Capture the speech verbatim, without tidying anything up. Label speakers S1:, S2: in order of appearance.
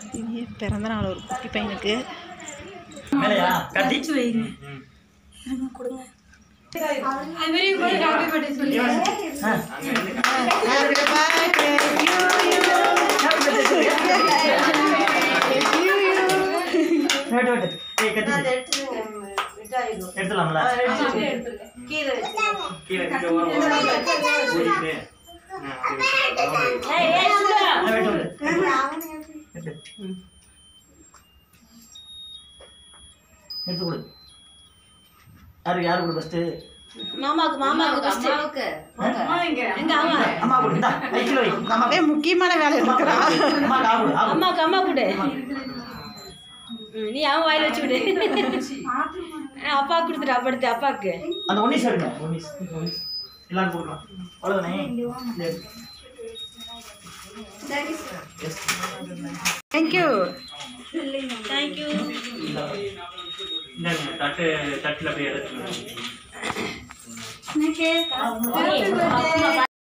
S1: இனிய பிறந்த நாள் ஒரு குட்டி பையனுக்கு.
S2: கட்டிச்சு வைங்க. கொடுங்க. ஹாப்பி பர்த்டே சொல்லி.
S3: எடுத்துலாம்ல கீழே கீழே ஏய் ஏய் சுடா எடுத்து கொடு. யாரு யாரு கொடு ஃபர்ஸ்ட்?
S2: மாமாக்கு மாமாக்கு ஃபர்ஸ்ட். மாமாக்கு அம்மா எங்க? எங்க அம்மா?
S3: அம்மா கொடு. இந்தா கையில வை.
S1: அம்மாவே முக்கியமான வேலை இருக்குடா.
S3: அம்மா காவு.
S2: அம்மாக்கு அம்மா கொடு. நீ அவன் வாயில வச்சு விடு. அப்பா கொடுத்துட்டு அப்படிட்டு அப்பாக்கு
S3: அந்த ஒன்னிஸ் எடுங்க. ஒன்னிஸ் ஒன்னிஸ் எல்லாரும் கொடுக்கலாம். அவ்வளவுதானே?
S1: Thank you.
S2: Thank you.
S3: இந்த தட்டு தட்டுல போய் எடுத்து.